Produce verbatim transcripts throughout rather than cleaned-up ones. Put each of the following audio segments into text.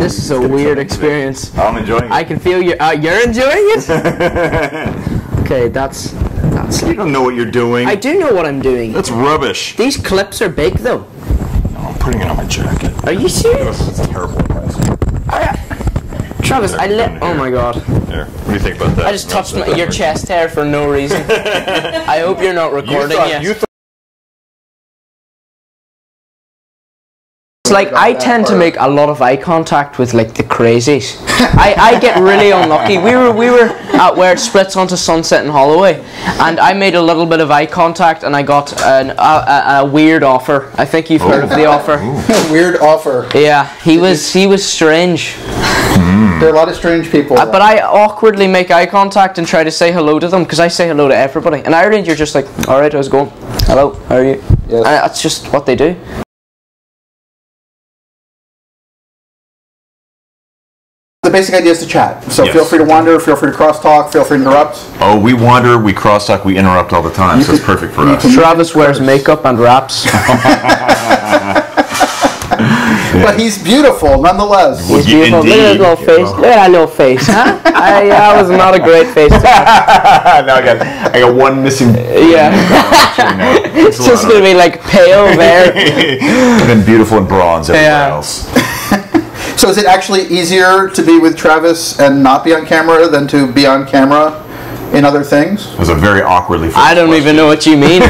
This is a weird experience. I'm enjoying it. I can feel you. Uh, you're enjoying it? Okay, that's that's. You don't know what you're doing. I do know what I'm doing. That's rubbish. These clips are big, though. No, I'm putting it on my jacket. Are you serious? That's terrible advice. I, Travis, I lit. Oh my god. Here, what do you think about that? I just touched my, your chest hair for no reason. I hope you're not recording you thought, yet. You thought It's like I tend to make a lot of eye contact with like the crazies. I, I get really unlucky. We were we were at where it splits onto Sunset and Holloway, and I made a little bit of eye contact, and I got an, a, a, a weird offer. I think you've heard of the offer. Weird offer. Yeah, he was he was strange. There are a lot of strange people. Uh, but I awkwardly make eye contact and try to say hello to them because I say hello to everybody. In Ireland, you're just like, all right, how's it going? Hello, how are you? Yes. And that's just what they do. The basic idea is to chat. So Yes. feel free to wander, feel free to crosstalk, feel free to interrupt. Oh, we wander, we crosstalk, we interrupt all the time, so it's perfect for us. Travis wears makeup and raps. But he's beautiful nonetheless. Well, He's beautiful. Look at his indeed. little face. Look at that little face, huh? I, that was not a great face. now I got, I got one missing. Yeah. It's just going to be like pale there. And then beautiful in bronze everywhere Yeah. else. So is it actually easier to be with Travis and not be on camera than to be on camera in other things? It was a very awkwardly phrased I don't question. even know what you mean.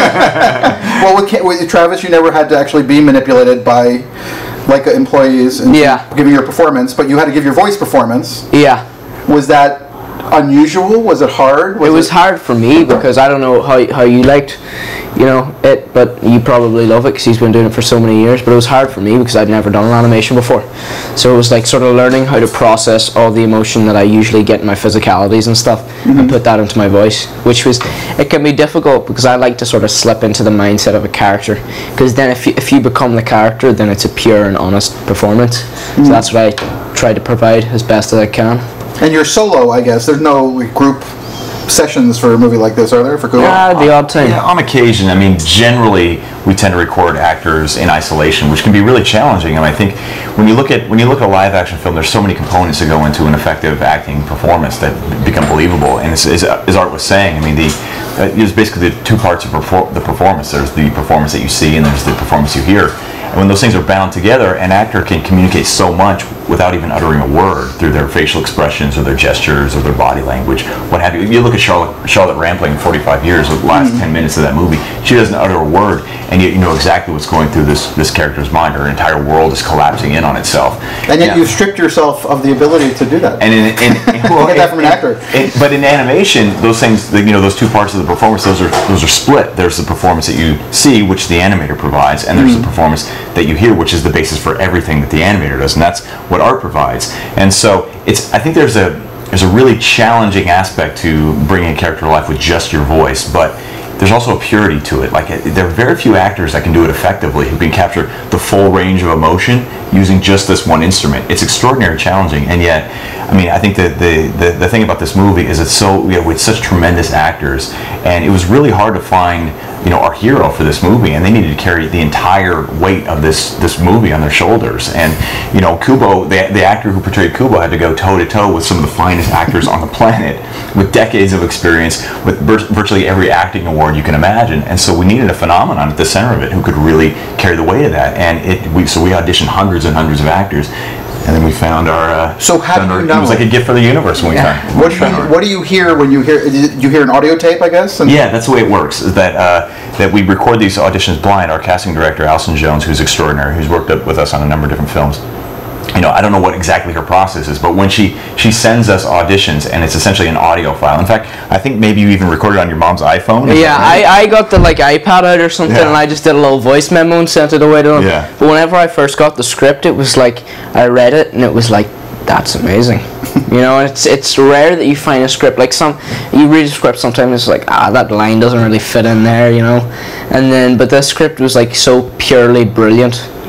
Well, with, Ca- with Travis, you never had to actually be manipulated by like employees and Yeah. giving your performance, but you had to give your voice performance. Yeah. Was that unusual? Was it hard? Was It was hard for me because I don't know how how you liked, you know, it, but you probably love it because he's been doing it for so many years. But it was hard for me because I'd never done an animation before, so it was like sort of learning how to process all the emotion that I usually get in my physicalities and stuff, mm-hmm. and put that into my voice, which was it can be difficult because I like to sort of slip into the mindset of a character, because then if you, if you become the character, then it's a pure and honest performance. Mm-hmm. So that's what I try to provide as best as I can. And you're solo, I guess. There's no like, group sessions for a movie like this, are there? For Kubo? Ah, the odd time. Yeah, on occasion. I mean, generally we tend to record actors in isolation, which can be really challenging. And I think when you look at when you look at a live action film, there's so many components that go into an effective acting performance that become believable. And as, as, as Art was saying, I mean, the uh, there's basically the two parts of perfor- the performance. There's the performance that you see, and there's the performance you hear. And when those things are bound together, an actor can communicate so much without even uttering a word through their facial expressions or their gestures or their body language, what have you. You look at Charlotte, Charlotte Rampling, forty-five years, the last mm-hmm. ten minutes of that movie, she doesn't utter a word, and yet you know exactly what's going through this, this character's mind. Her entire world is collapsing in on itself. And yet yeah. you've stripped yourself of the ability to do that. And in, in, in well, get that from an actor. In, in, but in animation, those things, you know, those two parts of the performance, those are those are split. There's the performance that you see, which the animator provides, and there's mm-hmm. the performance that you hear, which is the basis for everything that the animator does, and that's what art provides. And so it's I think there's a there's a really challenging aspect to bringing a character to life with just your voice, but there's also a purity to it. Like, there are very few actors that can do it effectively who can capture the full range of emotion using just this one instrument. It's extraordinarily challenging, and yet, I mean, I think that the, the, the thing about this movie is it's so, you know, with such tremendous actors, and it was really hard to find, you know, our hero for this movie, and they needed to carry the entire weight of this this movie on their shoulders. And, you know, Kubo, the, the actor who portrayed Kubo had to go toe-to-toe with some of the finest actors on the planet with decades of experience, with vir- virtually every acting award you can imagine. And so we needed a phenomenon at the center of it who could really carry the weight of that. And it we so we auditioned hundreds and hundreds of actors, and then we found our uh, so how do you our, know? It was like a gift for the universe when we Yeah. found What do you what do you hear when you hear you hear an audio tape, I guess? And yeah, that's the way it works. Is that uh, that we record these auditions blind. Our casting director, Alison Jones, who's extraordinary, who's worked up with us on a number of different films. You know, I don't know what exactly her process is, but when she she sends us auditions, and it's essentially an audio file. In fact, I think maybe you even recorded on your mom's iPhone. Yeah, I, I got the like iPad out or something, Yeah. and I just did a little voice memo and sent it away to them. Yeah. But whenever I first got the script, it was like I read it and it was like, that's amazing. You know, it's it's rare that you find a script like some. You read a script sometimes, it's like, ah, that line doesn't really fit in there, you know. And then, but this script was like so purely brilliant.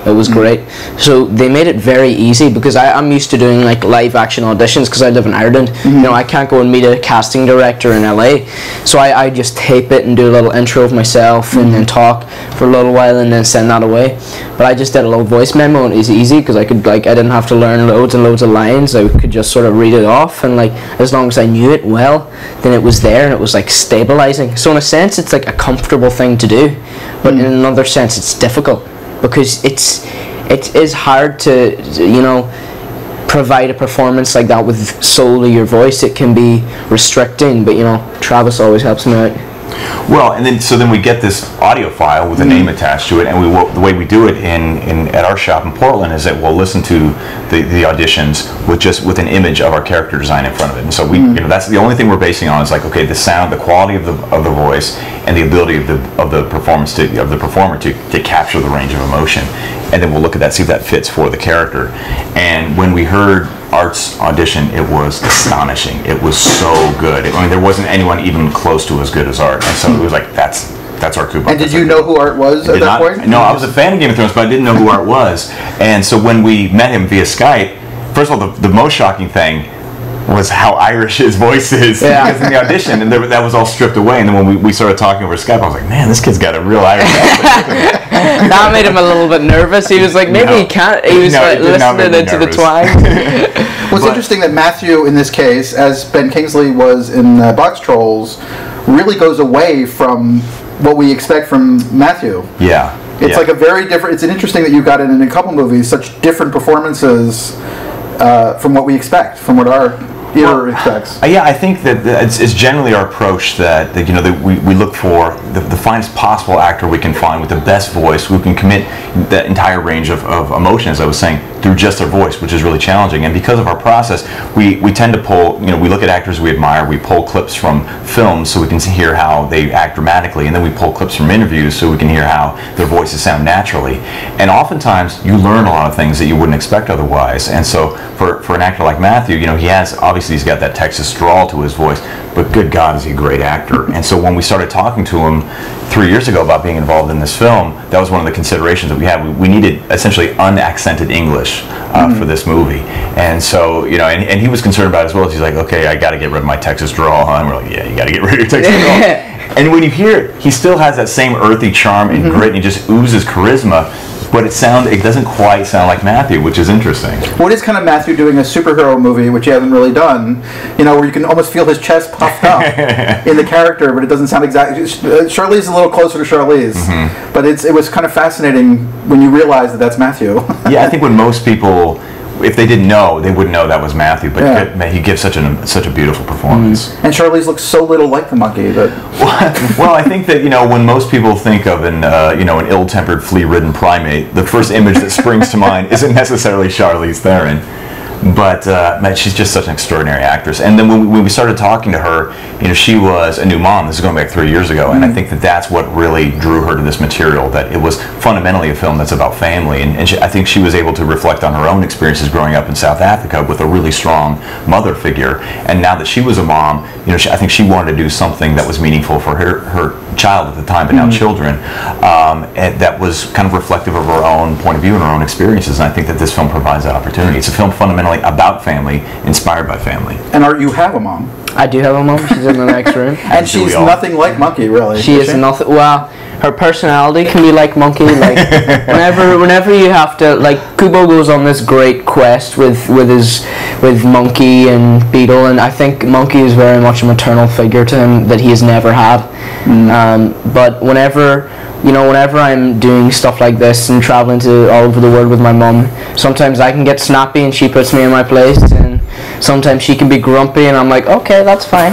It was great. So they made it very easy because I, I'm used to doing like live action auditions because I live in Ireland. Mm-hmm. You know, I can't go and meet a casting director in L A. So I, I just tape it and do a little intro of myself mm-hmm. and then talk for a little while and then send that away. But I just did a little voice memo and it was easy because I could like I didn't have to learn loads and loads of lines. I could just sort of read it off, and like as long as I knew it well, then it was there and it was like stabilizing. So in a sense, it's like a comfortable thing to do, but mm-hmm. in another sense, it's difficult because it's it is hard to you know provide a performance like that with solely your voice. It can be restricting, but you know Travis always helps me out. Well, and then so then we get this audio file with a name attached to it, and we the way we do it in, in at our shop in Portland is that we'll listen to the, the auditions with just with an image of our character design in front of it. And so we mm. you know that's the only thing we're basing on is like okay the sound, the quality of the of the voice, and the ability of the of the performance to of the performer to, to capture the range of emotion. And then we'll look at that, see if that fits for the character. And when we heard Art's audition, it was astonishing. It was so good. I mean, there wasn't anyone even close to as good as Art. And so it was like, that's that's Art Kublai. And did you know who Art was at that not, point? No, I was a fan of Game of Thrones, but I didn't know who Art was. And so when we met him via Skype, first of all, the, the most shocking thing was how Irish his voice is yeah. because in the audition, and there, that was all stripped away. And then when we, we started talking over Skype, I was like, man, this kid's got a real Irish accent. That made him a little bit nervous. He was like, maybe no. he can't. He was no, like listening into the twang. What's but, interesting that Matthew, in this case, as Ben Kingsley was in uh, Box Trolls, really goes away from what we expect from Matthew. Yeah. It's yeah. like a very different. It's an interesting that you got in, in a couple movies such different performances uh, from what we expect, from what our ear expects. Uh, yeah, I think that it's, it's generally our approach that, that you know that we, we look for the, the finest possible actor we can find with the best voice who can commit that entire range of, of emotion, as I was saying, through just their voice, which is really challenging. And because of our process, we, we tend to pull, you know, we look at actors we admire, we pull clips from films so we can hear how they act dramatically, and then we pull clips from interviews so we can hear how their voices sound naturally. And oftentimes, you learn a lot of things that you wouldn't expect otherwise. And so for, for an actor like Matthew, you know, he has, obviously he's got that Texas drawl to his voice, but good God, is he a great actor. And so when we started talking to him three years ago about being involved in this film, that was one of the considerations that we had. We, we needed essentially unaccented English uh, mm-hmm. for this movie. And so, you know, and, and he was concerned about it as well. He's like, okay, I got to get rid of my Texas drawl, huh? And we're like, yeah, you got to get rid of your Texas drawl. And when you hear it, he still has that same earthy charm and mm-hmm. grit, and he just oozes charisma. But it sound it doesn't quite sound like Matthew, which is interesting. What is kind of Matthew doing a superhero movie, which he hasn't really done, you know, where you can almost feel his chest puffed up in the character, but it doesn't sound exactly. Charlize a little closer to Charlize, mm-hmm. but it's it was kind of fascinating when you realize that that's Matthew. Yeah, I think when most people, if they didn't know, they wouldn't know that was Matthew. But yeah. man, he gives such an such a beautiful performance. Mm. And Charlize looks so little like the monkey that. Well, I think that you know when most people think of an uh, you know an ill-tempered, flea-ridden primate, the first image that springs to mind isn't necessarily Charlize Theron. But uh, man, she's just such an extraordinary actress. And then when we, when we started talking to her, you know, she was a new mom. This is going back three years ago, mm-hmm. and I think that that's what really drew her to this material. That it was fundamentally a film that's about family, and, and she, I think she was able to reflect on her own experiences growing up in South Africa with a really strong mother figure. And now that she was a mom, you know, she, I think she wanted to do something that was meaningful for her her child at the time, but now mm-hmm. children, um, and that was kind of reflective of her own point of view and her own experiences. And I think that this film provides that opportunity. It's a film fundamentally about family, inspired by family. And Art, you have a mom. I do have a mom. She's in the next room. And she's nothing like Monkey, really. She is, is she? nothing. Well, her personality can be like Monkey. Like whenever, whenever you have to, like Kubo goes on this great quest with with his with Monkey and Beetle, and I think Monkey is very much a maternal figure to him that he has never had. Mm. Um, but whenever. You know, whenever I'm doing stuff like this and traveling to all over the world with my mum, sometimes I can get snappy and she puts me in my place, and sometimes she can be grumpy and I'm like, okay, that's fine,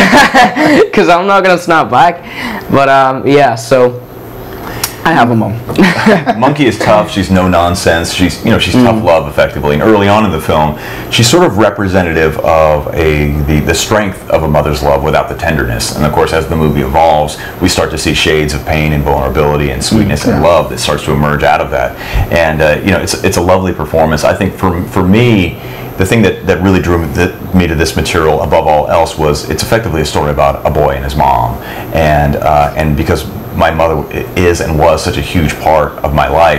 because I'm not gonna snap back. But um, yeah, so I have a mum. Monkey is tough. She's no nonsense. She's you know she's mm. tough love effectively. And early on in the film, she's sort of representative of a the, the strength of a mother's love without the tenderness. And of course, as the movie evolves, we start to see shades of pain and vulnerability and sweetness mm. and yeah. love that starts to emerge out of that. And uh, you know, it's it's a lovely performance. I think for for me, the thing that, that really drew me to this material above all else was it's effectively a story about a boy and his mom. And uh, and because my mother is and was such a huge part of my life,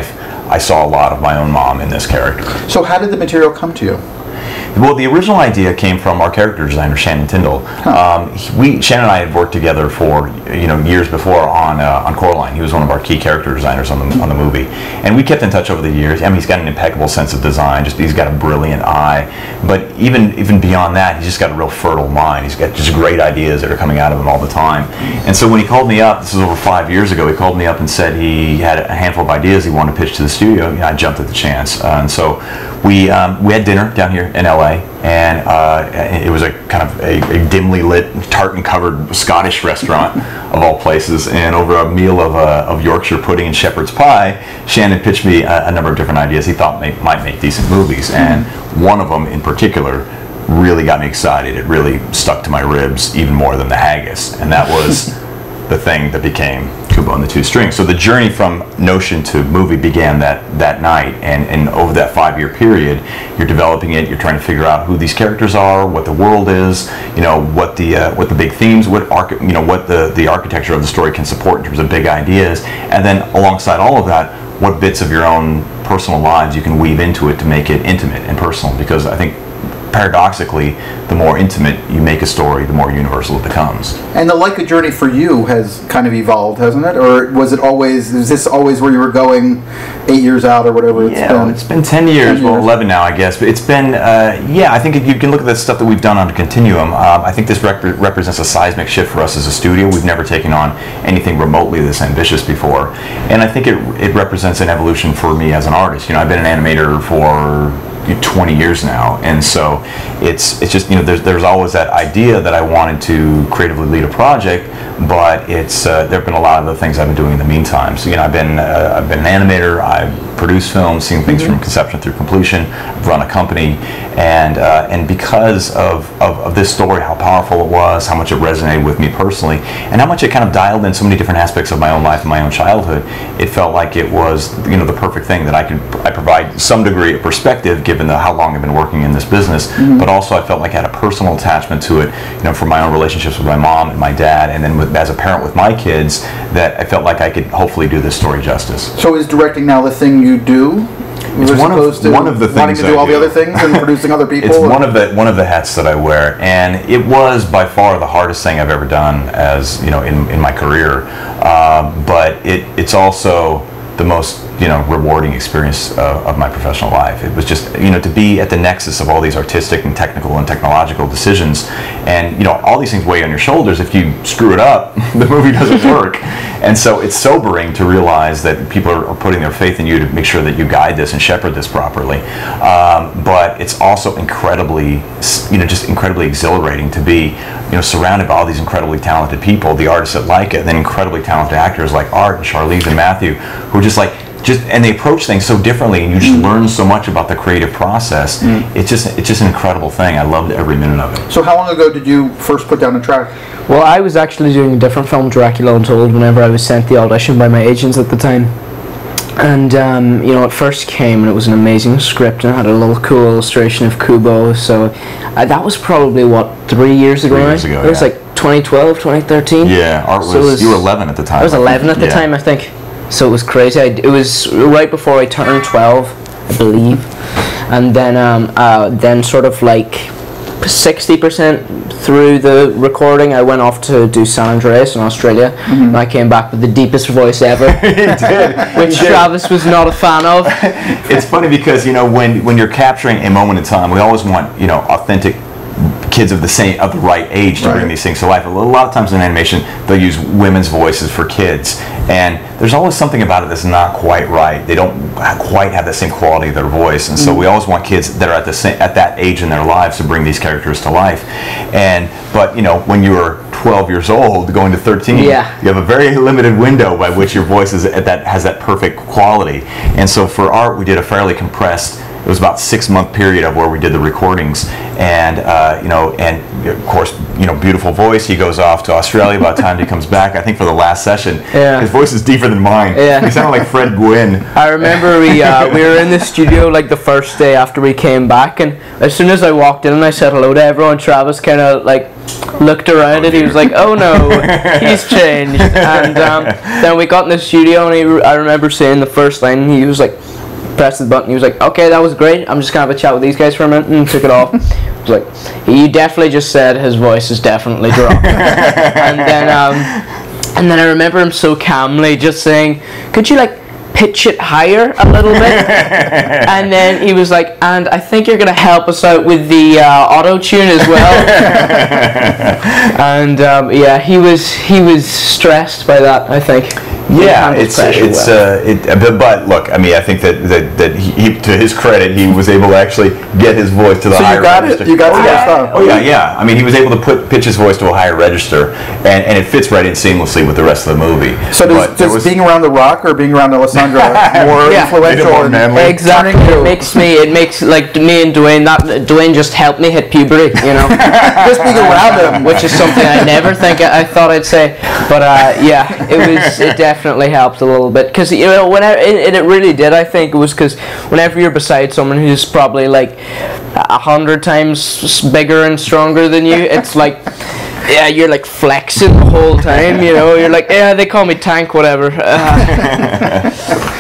I saw a lot of my own mom in this character. So how did the material come to you? Well, the original idea came from our character designer, Shannon Tyndall. Huh. Um, he- we, Shannon and I had worked together for you know years before on uh, on Coraline. He was one of our key character designers on the on the movie, and we kept in touch over the years. I mean, he's got an impeccable sense of design. Just he's got a brilliant eye, but even even beyond that, he's just got a real fertile mind. He's got just great ideas that are coming out of him all the time. And so when he called me up, this was over five years ago. He called me up and said he had a handful of ideas he wanted to pitch to the studio. You know, I jumped at the chance, uh, and so we um, we had dinner down here in L A. And uh, it was a kind of a, a dimly lit, tartan-covered Scottish restaurant of all places. And over a meal of, uh, of Yorkshire pudding and shepherd's pie, Shannon pitched me a, a number of different ideas he thought may, might make decent movies. And one of them in particular really got me excited. It really stuck to my ribs even more than the haggis. And that was the thing that became Kubo and the Two Strings. So the journey from notion to movie began that, that night, and, and over that five-year period, you're developing it. You're trying to figure out who these characters are, what the world is, you know, what the uh, what the big themes, what arch- you know, what the the architecture of the story can support in terms of big ideas, and then alongside all of that, what bits of your own personal lives you can weave into it to make it intimate and personal. Because I think, paradoxically, the more intimate you make a story, the more universal it becomes. And the Leica journey for you has kind of evolved, hasn't it? Or was it always, is this always where you were going eight years out or whatever it's yeah, been? Well, it's been ten years, ten well, years. eleven now, I guess. But it's been, uh, yeah, I think if you can look at the stuff that we've done on Continuum. Um, I think this rep- represents a seismic shift for us as a studio. We've never taken on anything remotely this ambitious before. And I think it, it represents an evolution for me as an artist. You know, I've been an animator for twenty years now, and so it's it's just, you know, there's there's always that idea that I wanted to creatively lead a project, but it's uh, there have been a lot of the things I've been doing in the meantime. So, you know, I've been uh, I've been an animator, I've produced films, seen things mm-hmm. from conception through completion, I've run a company, and uh, and because of, of of this story, how powerful it was, how much it resonated with me personally, and how much it kind of dialed in so many different aspects of my own life and my own childhood, it felt like it was, you know, the perfect thing that I could I provide some degree of perspective given the, how long I've been working in this business, mm-hmm. but also I felt like I had a personal attachment to it, you know, from my own relationships with my mom and my dad, and then with, as a parent with my kids, that I felt like I could hopefully do this story justice. So is directing now the thing you do? It's As one of opposed to one of the wanting things to do I all do. the other things and producing other people. It's or? one of the one of the hats that I wear, and it was by far the hardest thing I've ever done, as you know, in, in my career. Uh, but it it's also the most, you know, rewarding experience uh, of my professional life. It was just, you know, to be at the nexus of all these artistic and technical and technological decisions, and, you know, all these things weigh on your shoulders. If you screw it up, the movie doesn't work. And so it's sobering to realize that people are, are putting their faith in you to make sure that you guide this and shepherd this properly. Um, but it's also incredibly, you know, just incredibly exhilarating to be, you know, surrounded by all these incredibly talented people, the artists at Leica, and then incredibly talented actors like Art and Charlize and Matthew, who are just like, just and they approach things so differently, and you just mm. learn so much about the creative process. Mm. It's just it's just an incredible thing. I loved every minute of it. So how long ago did you first put down a track? Well, I was actually doing a different film, Dracula Untold, whenever I was sent the audition by my agents at the time. And, um, you know, it first came and it was an amazing script and it had a little cool illustration of Kubo. So uh, that was probably, what, three years ago? Three years ago, It was yeah. like twenty twelve, twenty thirteen. Yeah, Art was, so it was, you were eleven at the time. I was eleven at the yeah. time, I think. So it was crazy. I, it was right before I turned twelve, I believe. And then, um, uh, then sort of like sixty percent through the recording, I went off to do San Andreas in Australia, mm-hmm. and I came back with the deepest voice ever. He did. Which He did. Travis was not a fan of. It's funny because, you know, when when you're capturing a moment in time, we always want, you know, authentic kids of the same of the right age to right. bring these things to life. A lot of times in animation, they'll use women's voices for kids, and there's always something about it that's not quite right. They don't quite have the same quality of their voice, and so mm. we always want kids that are at the same, at that age in their lives to bring these characters to life. And but you know, when you were twelve years old going to thirteen, yeah. you have a very limited window by which your voice is at that has that perfect quality. And so for Art, we did a fairly compressed. It was about a six-month period of where we did the recordings, and uh, you know, and of course, you know, beautiful voice. He goes off to Australia. By the time he comes back, I think for the last session, yeah. his voice is deeper than mine. Yeah. He sounded like Fred Gwynn. I remember we uh, we were in the studio like the first day after we came back, and as soon as I walked in and I said hello to everyone, Travis kind of like looked around oh, and he was like, "Oh no, he's changed." And um, then we got in the studio, and he, I remember saying the first line, and he was like, pressed the button. He was like, okay, that was great. I'm just gonna have a chat with these guys for a minute, and took it off. I was like, you definitely just said his voice is definitely dropped. And then um, and then I remember him so calmly just saying, could you like pitch it higher a little bit? And then he was like, and I think you're going to help us out with the uh, auto-tune as well. And um, yeah, he was he was stressed by that, I think. Yeah, it's it's well. uh, it, but, but look, I mean, I think that that, that he, he, to his credit, he was able to actually get his voice to the so higher you got register. It. You got oh, it. Yeah. Oh yeah, yeah. I mean, he was able to put pitch his voice to a higher register, and, and it fits right in seamlessly with the rest of the movie. So does, does was, being around The Rock or being around Alessandro more yeah. influential? More manly. Exactly. It makes me. It makes like me and Dwayne. That Dwayne just helped me hit puberty. You know, just being around him, which is something I never think I, I thought I'd say. But uh, yeah, it was. It definitely helped a little. little bit, because you know, whenever it, it really did, I think it was because whenever you're beside someone who's probably like a hundred times bigger and stronger than you, it's like, yeah, you're like flexing the whole time, you know, you're like, yeah, they call me Tank, whatever. Uh.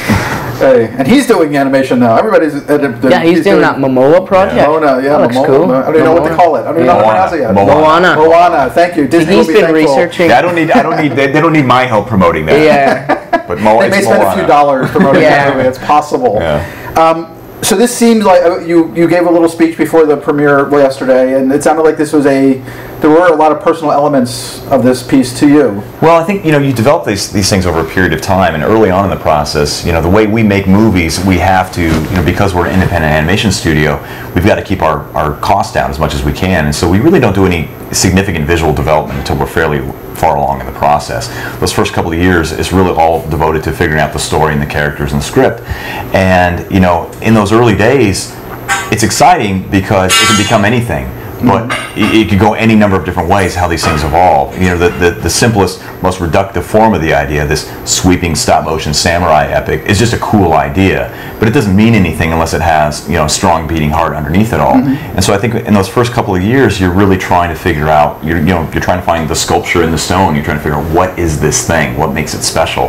Hey, and he's doing animation now. Everybody's uh, uh, yeah, he's, he's doing, doing that Momoa project. Yeah. Moana, yeah, that looks Momoa, cool. I don't even know what to call it. I don't even know how to pronounce it yet. Moana. Moana. Thank you. Disney he's will be been thankful. researching. Yeah, I don't need. I don't need. They, they don't need my help promoting that. Yeah. But Mo, they may spend Moana. a few dollars promoting yeah. that movie. It's possible. Yeah. Um, so this seems like uh, you you gave a little speech before the premiere yesterday, and it sounded like this was a. There were a lot of personal elements of this piece to you. Well, I think, you know, you develop these these things over a period of time, and early on in the process, you know, the way we make movies, we have to, you know, because we're an independent animation studio, we've got to keep our, our costs down as much as we can, and so we really don't do any significant visual development until we're fairly far along in the process. Those first couple of years is really all devoted to figuring out the story and the characters and the script, and, you know, in those early days, it's exciting because it can become anything. But it, it could go any number of different ways how these things evolve. You know, the, the, the simplest, most reductive form of the idea, this sweeping stop-motion samurai epic, is just a cool idea. But it doesn't mean anything unless it has, you know, a strong beating heart underneath it all. Mm-hmm. And so I think in those first couple of years, you're really trying to figure out, you're, you know, you're trying to find the sculpture in the stone. You're trying to figure out what is this thing, what makes it special.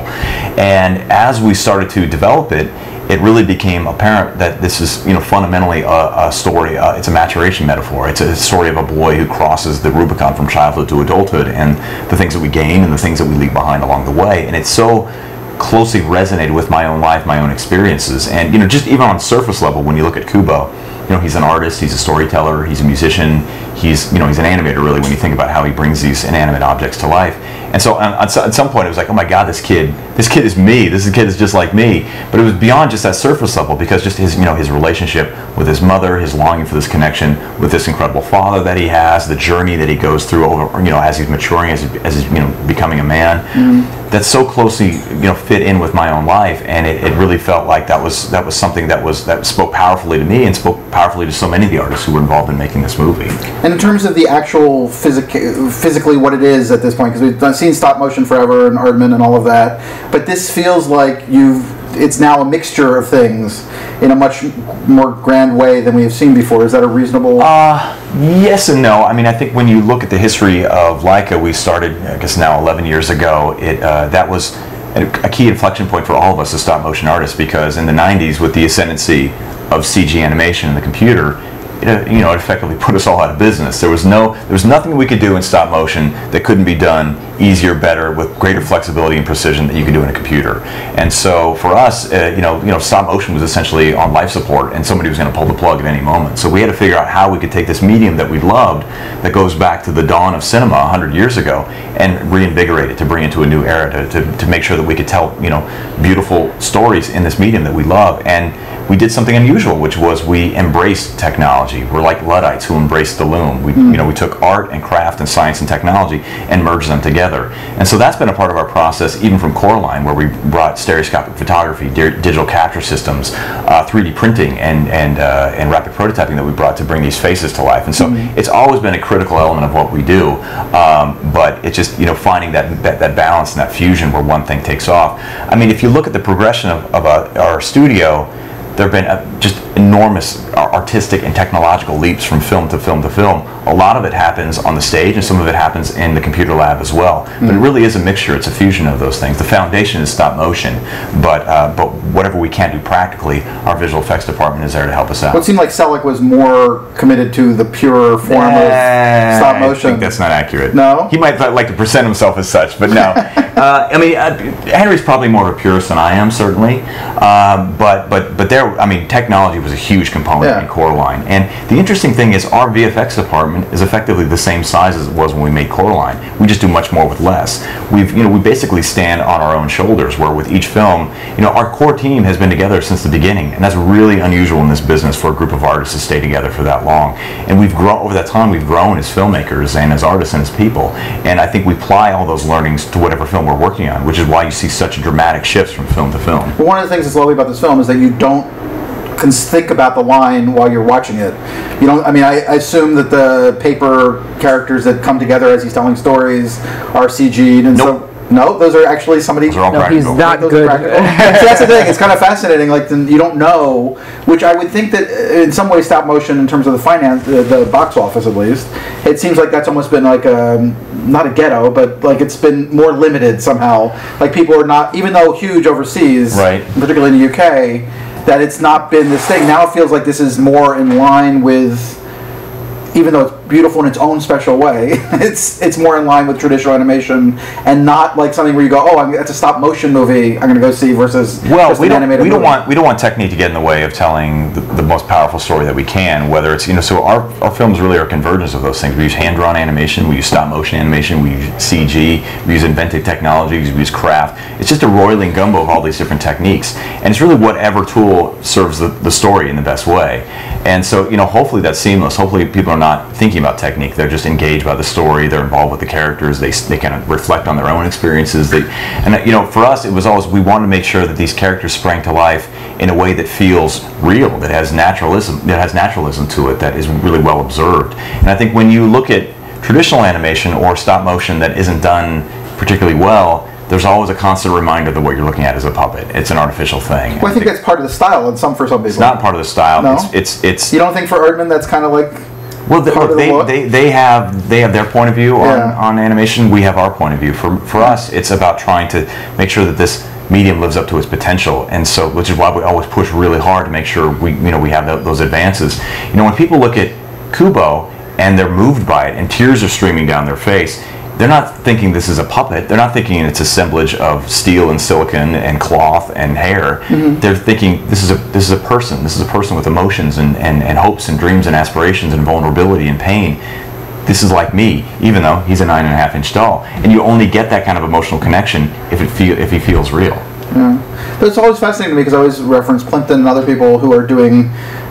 And as we started to develop it, it really became apparent that this is, you know, fundamentally a, a story. Uh, it's a maturation metaphor. It's a story of a boy who crosses the Rubicon from childhood to adulthood, and the things that we gain and the things that we leave behind along the way. And it's so closely resonated with my own life, my own experiences, and, you know, just even on surface level, when you look at Kubo, you know, he's an artist, he's a storyteller, he's a musician, he's, you know, he's an animator, really, when you think about how he brings these inanimate objects to life. And so um, at some point it was like, oh my God, this kid, this kid is me. This kid is just like me. But it was beyond just that surface level, because just his, you know, his relationship with his mother, his longing for this connection with this incredible father that he has, the journey that he goes through over, you know, as he's maturing, as, he, as he's, you know, becoming a man. Mm-hmm. That's so closely, you know, fit in with my own life, and it, it really felt like that was that was something that was that spoke powerfully to me and spoke powerfully to so many of the artists who were involved in making this movie. And in terms of the actual physic- physically what it is at this point, because we've done, seen stop motion forever and Aardman and all of that, but this feels like you've it's now a mixture of things in a much more grand way than we have seen before. Is that a reasonable? Uh, yes and no. I mean, I think when you look at the history of Laika, we started, I guess now eleven years ago, it uh, that was a key inflection point for all of us as stop motion artists, because in the nineties, with the ascendancy of C G animation in the computer, it, you know, it effectively put us all out of business. There was no, there was nothing we could do in stop motion that couldn't be done easier, better, with greater flexibility and precision that you could do in a computer. And so for us, uh, you know, you know, stop motion was essentially on life support, and somebody was going to pull the plug at any moment. So we had to figure out how we could take this medium that we loved, that goes back to the dawn of cinema a hundred years ago, and reinvigorate it to bring it to a new era, to, to, to make sure that we could tell, you know, beautiful stories in this medium that we love. And we did something unusual, which was we embraced technology. We're like Luddites who embraced the loom. We, mm. you know, we took art and craft and science and technology and merged them together. And so that's been a part of our process, even from Coraline, where we brought stereoscopic photography, di- digital capture systems, uh, three D printing, and and uh, and rapid prototyping that we brought to bring these faces to life. And so mm. it's always been a critical element of what we do. Um, but it's just, you know, finding that, that that balance and that fusion where one thing takes off. I mean, if you look at the progression of, of a, our studio, there have been uh, just enormous artistic and technological leaps from film to film to film. A lot of it happens on the stage, and some of it happens in the computer lab as well. Mm. But it really is a mixture. It's a fusion of those things. The foundation is stop motion, but uh, but whatever we can't do practically, our visual effects department is there to help us out. Well, it seemed like Selleck was more committed to the pure form uh, of stop motion. I think that's not accurate. No? He might like to present himself as such, but no. uh, I mean, uh, Henry's probably more of a purist than I am, certainly. Um, but but but there, I mean, technology was a huge component yeah. in Coraline. And the interesting thing is, our V F X department is effectively the same size as it was when we made Coraline. We just do much more with less. We've, you know, we basically stand on our own shoulders. Where with each film, you know, our core team has been together since the beginning, and that's really unusual in this business for a group of artists to stay together for that long. And we've grown over that time. We've grown as filmmakers and as artists and as people. And I think we apply all those learnings to whatever film we're working on, which is why you see such dramatic shifts from film to film. Well, one of the things that's lovely about this film is that you don't can think about the line while you're watching it. You don't. I mean, I, I assume that the paper characters that come together as he's telling stories are C G'd, and nope. so no, those are actually somebody. Those are all no, practical. he's not those good. so that's the thing. It's kind of fascinating. Like you don't know, which I would think that in some way stop motion in terms of the finance, the, the box office at least, it seems like that's almost been like a not a ghetto, but like it's been more limited somehow. Like people are not, even though huge overseas, right, particularly in the U K. That it's not been this thing. Now it feels like this is more in line with, even though it's beautiful in its own special way, it's it's more in line with traditional animation and not like something where you go, oh, I'm, that's a stop motion movie I'm going to go see versus well, just we an don't animated we don't movie. want we don't want technique to get in the way of telling the, the most powerful story that we can. Whether it's you know, so our, our films really are a convergence of those things. We use hand drawn animation, we use stop motion animation, we use C G, we use invented technologies, we use craft. It's just a roiling gumbo of all these different techniques, and it's really whatever tool serves the, the story in the best way. And so you know, hopefully that's seamless. Hopefully people are not thinking about technique. They're just engaged by the story. They're involved with the characters. They they kind of reflect on their own experiences. They, and you know, for us, it was always we wanted to make sure that these characters sprang to life in a way that feels real, that has naturalism, that has naturalism to it, that is really well observed. And I think when you look at traditional animation or stop motion that isn't done particularly well, there's always a constant reminder that what you're looking at is a puppet. It's an artificial thing. Well, I think that's part of the style, and some for some people. It's not part of the style. No? It's it's it's. You don't think for Erdman that's kind of like. Well, the, look, the they, they they have they have their point of view on, yeah. on animation. We have our point of view. For for us, it's about trying to make sure that this medium lives up to its potential, and so which is why we always push really hard to make sure we you know we have the, those advances. You know, when people look at Kubo and they're moved by it, and tears are streaming down their face, they're not thinking this is a puppet. They're not thinking it's assemblage of steel and silicon and cloth and hair. Mm-hmm. They're thinking this is a this is a person. This is a person with emotions and, and, and hopes and dreams and aspirations and vulnerability and pain. This is like me, even though he's a nine and a half inch tall. And you only get that kind of emotional connection if it feel if he feels real. Yeah. But it's always fascinating to me because I always reference Plimpton and other people who are doing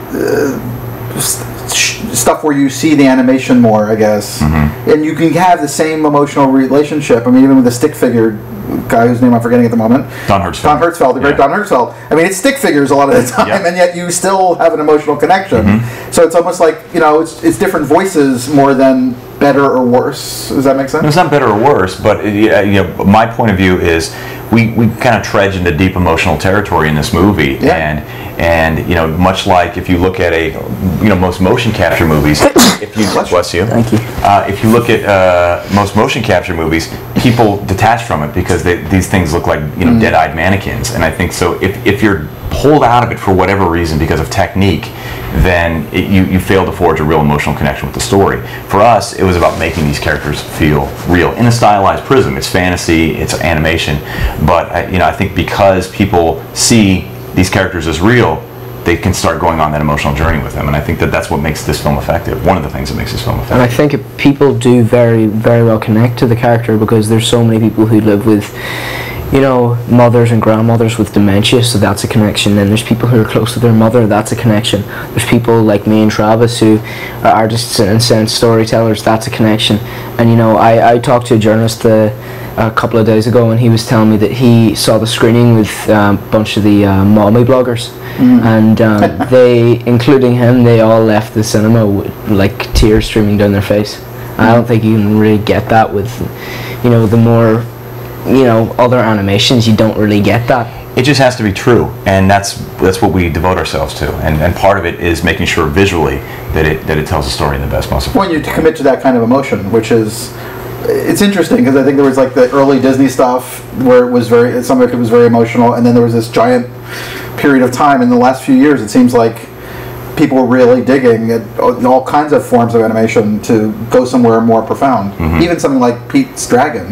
uh, stuff where you see the animation more, I guess. Mm-hmm. And you can have the same emotional relationship. I mean, even with the stick figure guy whose name I'm forgetting at the moment. Don Hertzfeldt. Don Hertzfeldt, the great yeah. Don Hertzfeldt. I mean, it's stick figures a lot of the time, yep. and yet you still have an emotional connection. Mm-hmm. So it's almost like, you know, it's it's different voices more than better or worse. Does that make sense? No, it's not better or worse, but it, you know, my point of view is we, we kind of trudge into deep emotional territory in this movie, yeah. and and you know, much like if you look at a you know most motion capture movies, if you bless you, thank you. Uh, if you look at uh, most motion capture movies, people detach from it because they, these things look like you know mm. dead-eyed mannequins, and I think so. If if you're pulled out of it for whatever reason because of technique, then it, you, you fail to forge a real emotional connection with the story. For us, it was about making these characters feel real in a stylized prism. It's fantasy, it's animation, but I, you know, I think because people see these characters as real, they can start going on that emotional journey with them, and I think that that's what makes this film effective. One of the things that makes this film effective. And I think if people do very, very well connect to the character because there's so many people who live with, you know, mothers and grandmothers with dementia, so that's a connection. Then there's people who are close to their mother, that's a connection. There's people like me and Travis who are artists and sense storytellers, that's a connection. And you know, I, I talked to a journalist uh, a couple of days ago, and he was telling me that he saw the screening with um, a bunch of the uh, mommy bloggers, mm. and um, they, including him, they all left the cinema with like tears streaming down their face. Mm. I don't think you can really get that with, you know, the more, you know, other animations. You don't really get that. it just has to be true, and that's that's what we devote ourselves to. And, and part of it is making sure visually that it that it tells a story in the best possible. When you commit to that kind of emotion, which is, it's interesting because I think there was like the early Disney stuff where it was very, some of it was very emotional, and then there was this giant period of time in the last few years. It seems like people were really digging at all kinds of forms of animation to go somewhere more profound. Mm-hmm. Even something like Pete's Dragon.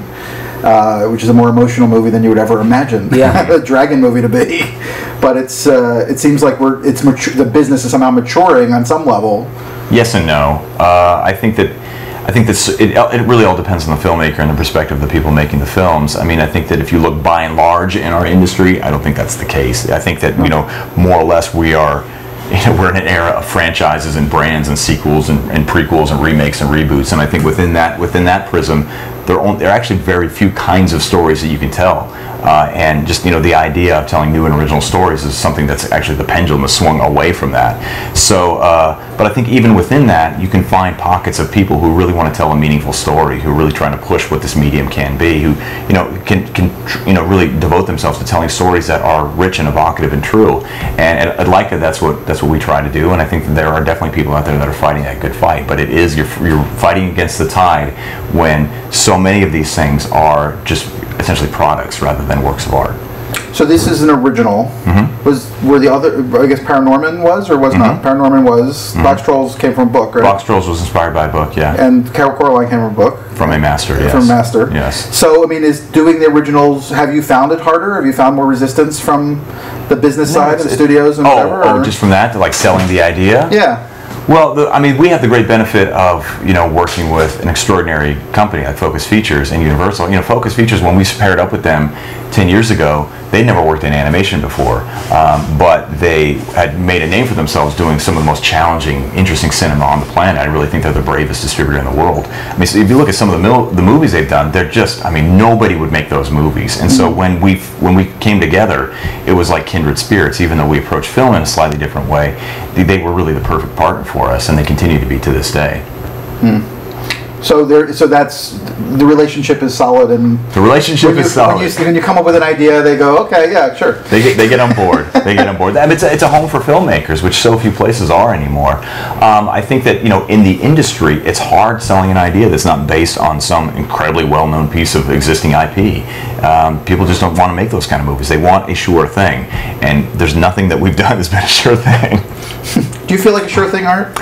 Uh, which is a more emotional movie than you would ever imagine yeah. a dragon movie to be, but it's uh, it seems like we're it's mature, the business is somehow maturing on some level. Yes and no. Uh, I think that I think that it, it really all depends on the filmmaker and the perspective of the people making the films. I mean, I think that if you look by and large in our industry, I don't think that's the case. I think that, you know, more or less we are. You know, we're in an era of franchises and brands and sequels and, and prequels and remakes and reboots, and I think within that within that prism, there are, there are actually very few kinds of stories that you can tell. Uh, and just, you know, the idea of telling new and original stories is something that's actually, the pendulum has swung away from that. So, uh, but I think even within that, you can find pockets of people who really want to tell a meaningful story, who are really trying to push what this medium can be, who, you know, can, can you know, really devote themselves to telling stories that are rich and evocative and true. And at, at Laika, that's what that's what we try to do. And I think that there are definitely people out there that are fighting that good fight. But it is, you're, you're fighting against the tide when so many of these things are just essentially products rather than works of art. So this is an original. Mm-hmm. Was were the other? I guess Paranorman was or was mm-hmm. not. Paranorman was. Mm-hmm. Box Trolls came from a book, right? Box Trolls was inspired by a book, yeah. And Carol Coraline came from a book. From a master, yes. From a master, yes. So I mean, is doing the originals? Have you found it harder? Have you found more resistance from the business no, side of the studios and oh, whatever? Oh, just from that to like selling the idea? Yeah. Well, the, I mean, we have the great benefit of, you know, working with an extraordinary company like Focus Features and Universal. You know, Focus Features, when we paired up with them ten years ago, they'd never worked in animation before, um, but they had made a name for themselves doing some of the most challenging, interesting cinema on the planet. I really think they're the bravest distributor in the world. I mean, so if you look at some of the mil- the movies they've done, they're just, I mean, nobody would make those movies. And so when we when we came together, it was like kindred spirits. Even though we approached film in a slightly different way, they, they were really the perfect partner for us, and they continue to be to this day. Hmm. So there, so that's the relationship is solid, and the relationship you, is solid. When you, when you come up with an idea, they go, okay, yeah, sure. They get they get on board. They get on board. I mean, it's a, it's a home for filmmakers, which so few places are anymore. Um, I think that, you know, in the industry, it's hard selling an idea that's not based on some incredibly well-known piece of existing I P. Um, people just don't want to make those kind of movies. They want a sure thing, and there's nothing that we've done that's been a sure thing. Do you feel like a sure thing, Art?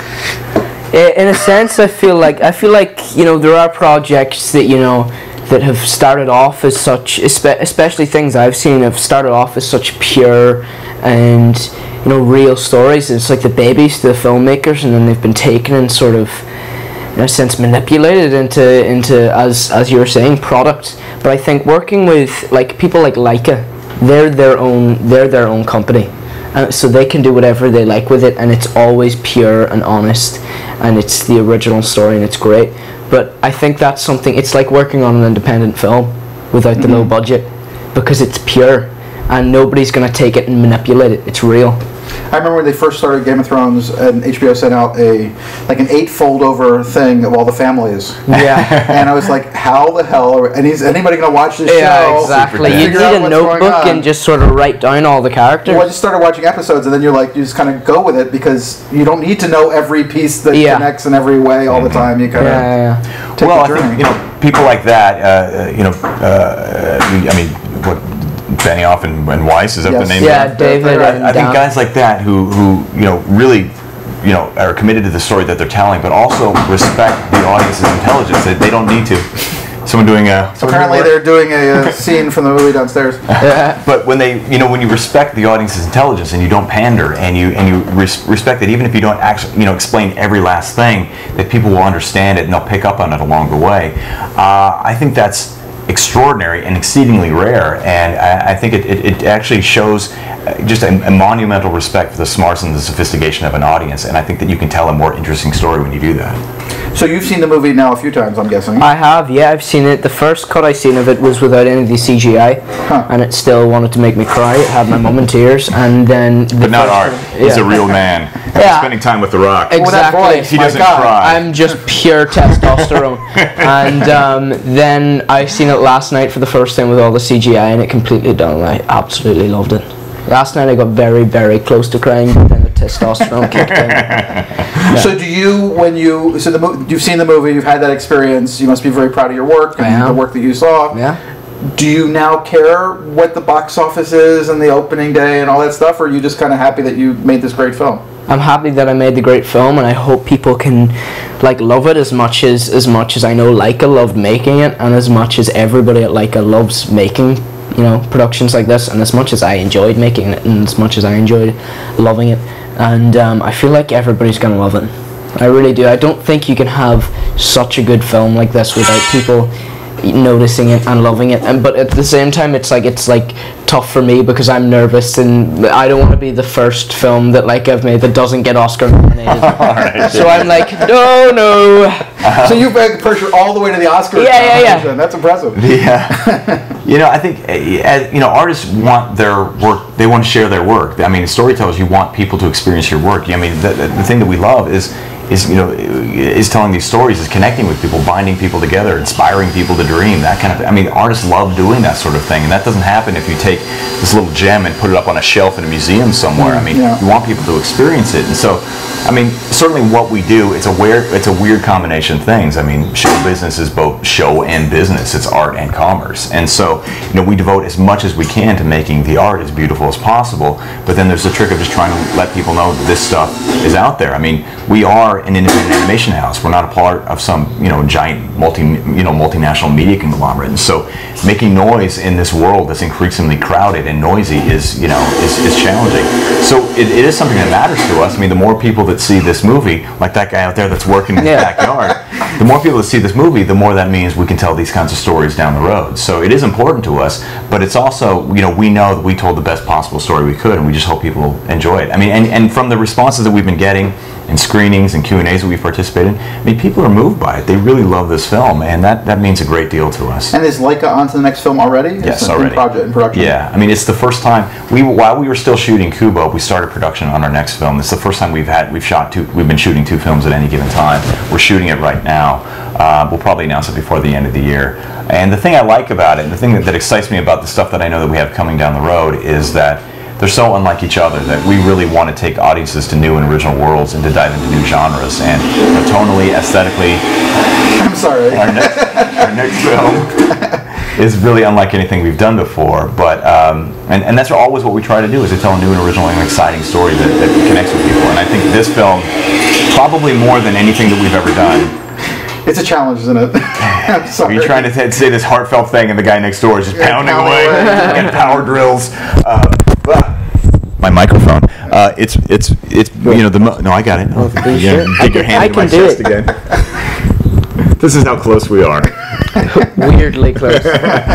In a sense, I feel like I feel like you know there are projects that you know that have started off as such, especially things I've seen have started off as such pure and you know real stories. It's like the babies to the filmmakers, and then they've been taken and sort of, in a sense, manipulated into into as as you were saying, product. But I think working with like people like Laika, they're their own they're their own company. Uh, so they can do whatever they like with it, and it's always pure and honest, and it's the original story, and it's great. But I think that's something, it's like working on an independent film without the mm-hmm. low budget, because it's pure, and nobody's going to take it and manipulate it. It's real. I remember when they first started Game of Thrones, and H B O sent out a like an eight fold over thing of all the families. Yeah. And I was like, how the hell are, and is anybody going to watch this yeah, show? Yeah, exactly. You need a notebook and just sort of write down all the characters. Well, I just started watching episodes, and then you're like, you just kind of go with it, because you don't need to know every piece that yeah. connects in every way all mm-hmm. the time. You kind of yeah, yeah. take well, the I journey. think, you know, people like that, uh, you know, uh, I mean, what, Benioff and, and Weiss, is that yes. the name? Yeah, of David. I, and I think Dan. guys like that who, who, you know, really, you know, are committed to the story that they're telling, but also respect the audience's intelligence. They, they don't need to. Someone doing a. So apparently, they're doing a, a scene from the movie downstairs. But when they, you know, when you respect the audience's intelligence and you don't pander, and you and you res- respect it, even if you don't actually, you know, explain every last thing, that people will understand it and they'll pick up on it along the way. Uh, I think that's extraordinary and exceedingly rare, and I, I think it, it, it actually shows just a, a monumental respect for the smarts and the sophistication of an audience, and I think that you can tell a more interesting story when you do that. So you've seen the movie now a few times, I'm guessing. I have, yeah, I've seen it. The first cut I seen of it was without any of the C G I, huh. and it still wanted to make me cry. It had my mum in tears, and then. The but not Art. One, He's yeah. a real man. Yeah. Spending time with The Rock. Exactly. Well, that voice, he doesn't God. cry. I'm just pure testosterone. And um, then I seen it last night for the first time with all the C G I and it completely done. And I absolutely loved it. Last night I got very, very close to crying, but then the testosterone kicked in. Yeah. So do you, when you, so the mo- you've seen the movie, you've had that experience, you must be very proud of your work and I am. the work that you saw. Yeah. Do you now care what the box office is and the opening day and all that stuff, or are you just kind of happy that you made this great film? I'm happy that I made the great film, and I hope people can like love it as much as as much as I know Leica loved making it, and as much as everybody at Leica loves making, you know, productions like this, and as much as I enjoyed making it, and as much as I enjoyed loving it, and um, I feel like everybody's gonna love it. I really do. I don't think you can have such a good film like this without people noticing it and loving it, and but at the same time it's like it's like tough for me because I'm nervous and I don't want to be the first film that like I've made that doesn't get Oscar nominated. Right. So I'm like, no, no. Uh-huh. So you've had pressure all the way to the Oscar. Yeah, yeah, yeah. That's impressive. Yeah. You know, I think uh, you know artists want their work. They want to share their work. I mean, storytellers, you want people to experience your work. I mean, the, the, the thing that we love is. is you know is telling these stories, is connecting with people, binding people together, inspiring people to dream, that kind of thing. I mean, artists love doing that sort of thing, and that doesn't happen if you take this little gem and put it up on a shelf in a museum somewhere. I mean, yeah. you want people to experience it, and so I mean, certainly what we do, it's a weird it's a weird combination of things. I mean, show business is both show and business. It's art and commerce, and so you know we devote as much as we can to making the art as beautiful as possible, but then there's the trick of just trying to let people know that this stuff is out there. I mean, we are an independent animation house. We're not a part of some, you know, giant multi, you know, multinational media conglomerate. And so, making noise in this world that's increasingly crowded and noisy is, you know, is, is challenging. So it, it is something that matters to us. I mean, the more people that see this movie, like that guy out there that's working in his Yeah. backyard, the more people that see this movie, the more that means we can tell these kinds of stories down the road. So it is important to us, but it's also, you know, we know that we told the best possible story we could, and we just hope people enjoy it. I mean, and, and from the responses that we've been getting, and screenings and Q and A's that we've participated in, I mean, people are moved by it. They really love this film, and that, that means a great deal to us. And is Leica on to the next film already? Yes, It's already. In, project, in production? Yeah, I mean, it's the first time, we while we were still shooting Kubo, we started production on our next film. It's the first time we've had, we've shot two, we've been shooting two films at any given time. We're shooting it right now. Uh, we'll probably announce it before the end of the year. And the thing I like about it, and the thing that, that excites me about the stuff that I know that we have coming down the road, is that they're so unlike each other that we really want to take audiences to new and original worlds and to dive into new genres. And you know, tonally, aesthetically, I'm sorry. our next, our next film is really unlike anything we've done before. But um, and, and that's always what we try to do, is to tell a new and original and exciting story that, that connects with people. And I think this film, probably more than anything that we've ever done. It's a challenge, isn't it? I'm sorry. You're trying to t- say this heartfelt thing, and the guy next door is just Yeah, pounding pounding away, away. and power drills. Uh, ah, my microphone. Uh, it's it's it's you know the mo- no I got it. Oh, you yeah, sure? dig your I hand can- in my I can do chest it. again. This is how close we are. Weirdly close.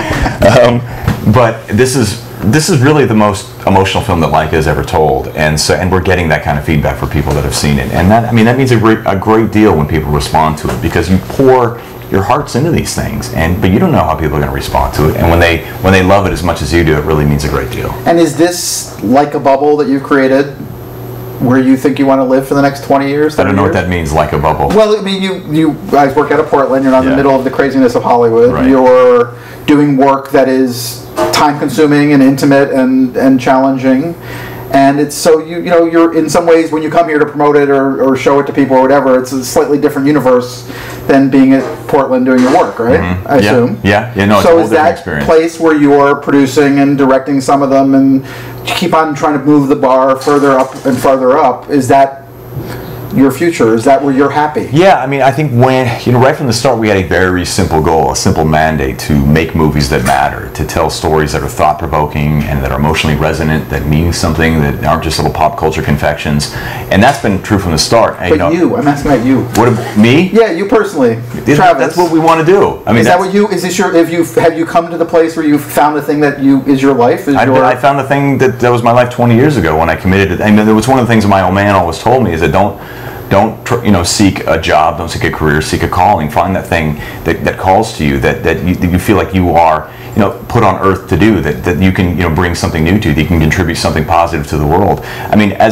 Um, but this is this is really the most emotional film that Leica has ever told, and so and we're getting that kind of feedback for people that have seen it, and that I mean that means a great a great deal when people respond to it, because you pour your hearts into these things, and but you don't know how people are going to respond to it, and when they when they love it as much as you do, it really means a great deal. And is this like a bubble that you've created where you think you want to live for the next twenty years? I don't know what years? that means, like a bubble. Well, I mean, you, you guys work out of Portland. You're not in Yeah. the middle of the craziness of Hollywood. Right. You're doing work that is time-consuming and intimate and, and challenging. And it's so, you you know, you're in some ways, when you come here to promote it or, or show it to people or whatever, it's a slightly different universe than being at Portland doing your work, right? Mhm. I Yeah. assume. Yeah, yeah, no, it's a So whole is different that experience. place where you're producing and directing some of them and keep on trying to move the bar further up and farther up, is that your future? Is that where you're happy? Yeah, I mean, I think when, you know, right from the start, we had a very simple goal, a simple mandate to make movies that matter, to tell stories that are thought-provoking and that are emotionally resonant, that mean something, that aren't just little pop culture confections. And that's been true from the start. And, But you, know, you, I'm asking about you. What, ab- me? Yeah, you personally, Is- Travis. That's what we want to do. I mean, Is that that's- what you? Is this your? Have you have you come to the place where you found the thing that you is your life? Is I, your? I found the thing that, that was my life twenty years ago when I committed it. And it was one of the things my old man always told me, is that don't, don't tr- you know, seek a job, don't seek a career, seek a calling. Find that thing that, that calls to you, that, that, you, that you feel like you are, you know, put on earth to do, that, that you can, you know, bring something new to, that you can contribute something positive to the world. I mean, as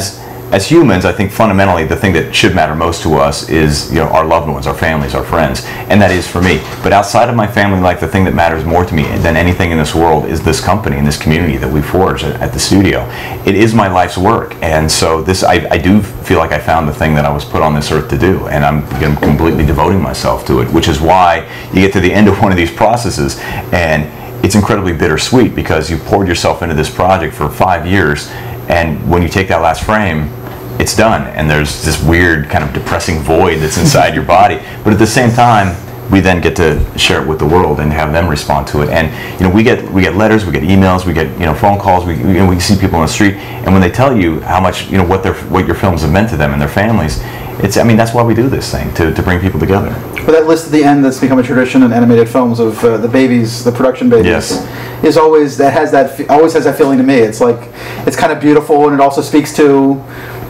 as humans, I think fundamentally the thing that should matter most to us is, you know, our loved ones, our families, our friends, and that is for me. But outside of my family life, the thing that matters more to me than anything in this world is this company and this community that we forged at, at the studio. It is my life's work, and so this I, I do feel like I found the thing that I was put on this earth to do, and I'm, I'm completely devoting myself to it, which is why you get to the end of one of these processes, and it's incredibly bittersweet because you poured yourself into this project for five years, and when you take that last frame, it's done, and there's this weird kind of depressing void that's inside your body. But at the same time, we then get to share it with the world and have them respond to it. And you know, we get we get letters, we get emails, we get you know phone calls. We you know, we see people on the street, and when they tell you how much you know what their what your films have meant to them and their families, it's I mean that's why we do this thing, to to bring people together. But that list at the end that's become a tradition in animated films of uh, the babies, the production babies, Yes. is always that has that fe- always has that feeling to me. It's like it's kind of beautiful, and it also speaks to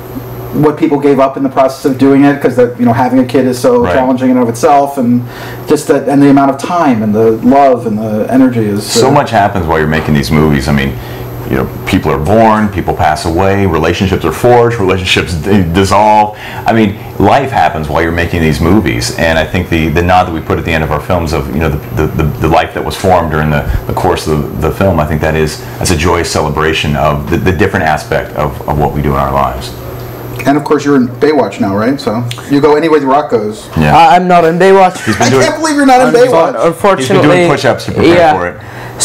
what people gave up in the process of doing it, because that you know having a kid is so Right. challenging in and of itself, and just that and the amount of time and the love and the energy is So uh, much happens while you're making these movies. I mean, you know, people are born, people pass away, relationships are forged, relationships d- dissolve. I mean, life happens while you're making these movies, and I think the, the nod that we put at the end of our films of you know the, the, the life that was formed during the, the course of the, the film, I think that is that's a joyous celebration of the, the different aspect of, of what we do in our lives. And of course, you're in Baywatch now, right? So you go any way the rock goes. Yeah. I, I'm not in Baywatch. He's been I doing, can't believe you're not in Unfor- Baywatch. Unfortunately, he's been doing push-ups to prepare yeah. for it.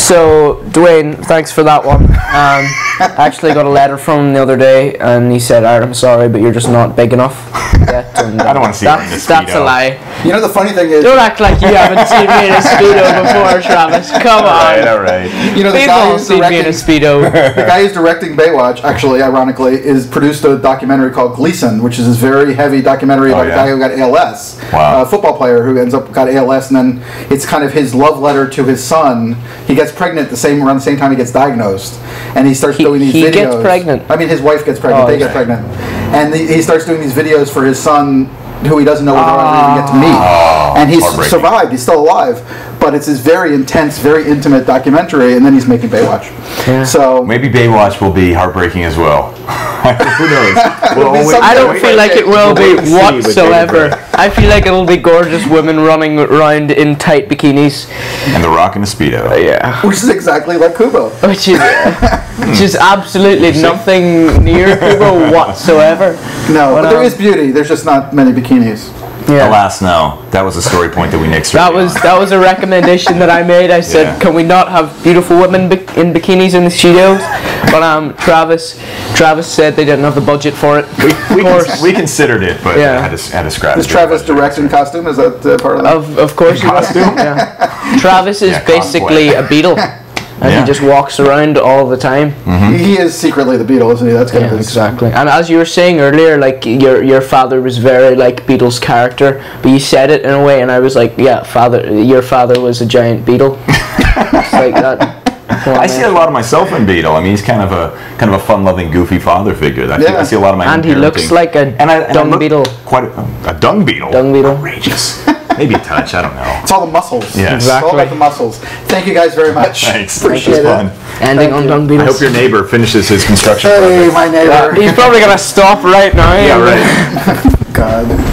So, Dwayne, thanks for that one. Um, I actually got a letter from him the other day, and he said, "Art, I'm sorry, but you're just not big enough yet." And, uh, I don't wanna see you in a that's, that's a Speedo. lie. You know the funny thing is, Don't act like you haven't seen me in a Speedo before, Travis. Come All right, on. all right. you know the We've guy all who's seen me in a directing Speedo. the guy who's directing Baywatch, actually, ironically, is produced a documentary called Gleason, which is this very heavy documentary Oh, about yeah? a guy who got A L S, Wow. a football player who ends up got A L S, and then it's kind of his love letter to his son. He gets pregnant the same around the same time he gets diagnosed, and he starts He- doing these he videos. gets pregnant? I mean, his wife gets pregnant. Oh, they get okay. pregnant, and he, he starts doing these videos for his son, who he doesn't know whether or not he'll even get to meet. and he's heartbreaking. survived. He's still alive, but it's this very intense, very intimate documentary, and then he's making Baywatch. Yeah. So Maybe Baywatch will be heartbreaking as well. Who knows? We'll be always- something I don't Wait, feel wait, like it will we'll be wait and see with David whatsoever. Byrne. I feel like it'll be gorgeous women running around in tight bikinis. And The Rock and the Speedo. Yeah. which is exactly like Kubo. Which is, which is absolutely nothing near Kubo whatsoever. No, But, but there um, is beauty. There's just not many bikinis. Yeah. Alas, no. That was a story point that we nixed. That early was on. that was a recommendation that I made. I said, Yeah. can we not have beautiful women bi- in bikinis in the studios? But um, Travis, Travis said they didn't have the budget for it. We, we, of course, cons- we considered it, but Yeah. had, to, had to scratch Does it. Travis direct in costume? Is that uh, part of that? of of course, he does. Costume? Yeah. Travis is Yeah, basically cosplay. a beetle, and Yeah. he just walks around all the time. He is secretly the Beatles, isn't he? That's kind Yeah, of his. exactly. And as you were saying earlier, like your your father was very like Beatles character, but you said it in a way, and I was like, yeah, father, your father was a giant beetle. It's like that. Come on, I see man. a lot of myself in Beetle. I mean, he's kind of a kind of a fun-loving, goofy father figure. I, Yeah. I see a lot of my own And he looks parenting. like a and I, and I dung look beetle. Quite a, a dung beetle. Dung beetle. Outrageous. Maybe a touch. I don't know. It's all the muscles. Yes. It's all Exactly. about the muscles. Thank you guys very much. Thanks. Appreciate That was it. fun. Ending Thank on you. dung I beetles. hope your neighbor finishes his construction Hey, project. my neighbor. He's probably gonna stop right now. Yeah, right. God.